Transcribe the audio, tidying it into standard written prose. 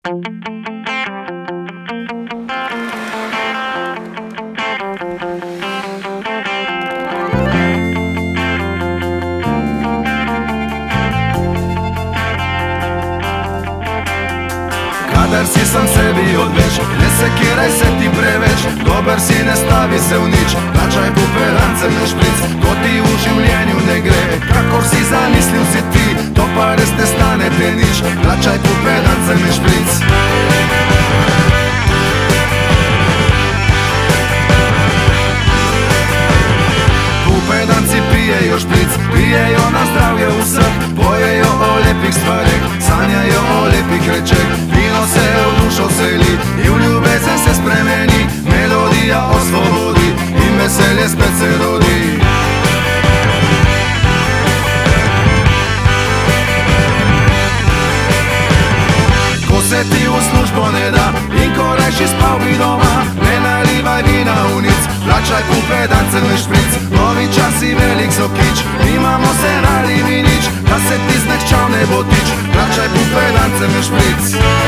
Kadar si sam sebi odveć, ne sekiraj se ti preveć. Dobar si, ne stavi se u nič, plaćaj bupedan crni špric. Ko ti u življenju ne gre, kako si zamislil si ti, to pa res ne stane te nič, plaćaj bupedan crni špric. Bupedanci pijejo špric, pijejo na zdravje vseh, pojejo o lepih stvareh, sanjajo o lepih rečeh. Vino se v dušo seli i v ljubezen se spremeni, melodija osvobodi in veselje spet se rodi. Ko se ti v službo ne da in ko reši spal bi doma, ne nalivaj vina v nic, plačaj bupedan crni špric. Novi časi velik so kič, imamo se radi mi nič, da se ti zmehčal ne bo tič, plačaj bupedan crni špric.